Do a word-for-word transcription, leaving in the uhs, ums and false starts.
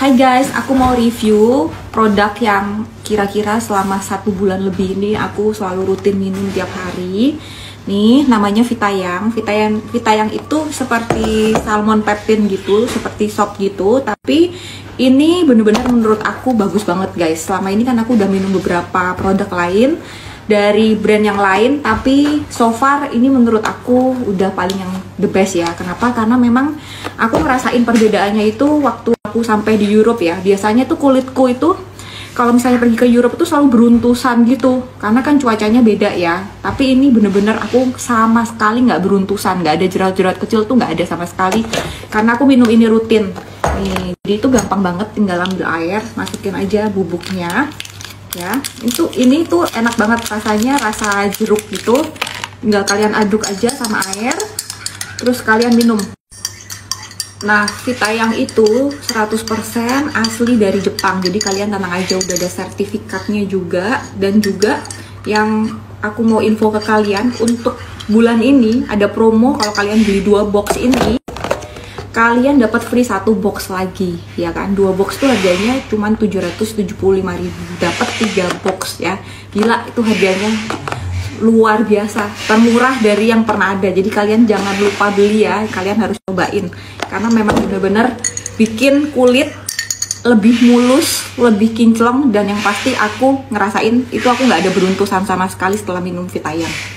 Hai guys, aku mau review produk yang kira-kira selama satu bulan lebih ini aku selalu rutin minum tiap hari. Nih, namanya Vitayang. Vitayang, Vitayang itu seperti salmon peptin gitu, seperti sop gitu. Tapi ini bener-bener menurut aku bagus banget guys. Selama ini kan aku udah minum beberapa produk lain dari brand yang lain, tapi so far ini menurut aku udah paling yang the best ya. Kenapa? Karena memang aku ngerasain perbedaannya itu waktu aku sampai di Europe ya. Biasanya tuh kulitku itu kalau misalnya pergi ke Europe itu selalu beruntusan gitu, karena kan cuacanya beda ya. Tapi ini bener-bener aku sama sekali nggak beruntusan, nggak ada jerawat-jerawat kecil tuh nggak ada sama sekali, karena aku minum ini rutin. Nih, jadi itu gampang banget, tinggal ambil air, masukin aja bubuknya. Ya, itu ini tuh enak banget rasanya, rasa jeruk gitu. Tinggal kalian aduk aja sama air, terus kalian minum. Nah, Vitayang itu seratus persen asli dari Jepang. Jadi kalian tenang aja, udah ada sertifikatnya juga. Dan juga yang aku mau info ke kalian, untuk bulan ini ada promo. Kalau kalian beli dua box ini, kalian dapat free satu box lagi, ya kan? Dua box tuh harganya cuma tujuh ratus tujuh puluh lima ribu, dapat tiga box ya. Gila, itu harganya luar biasa, termurah dari yang pernah ada. Jadi kalian jangan lupa beli ya, kalian harus cobain. Karena memang bener-bener bikin kulit lebih mulus, lebih kinclong, dan yang pasti aku ngerasain itu aku nggak ada beruntusan sama sekali setelah minum Vitayang.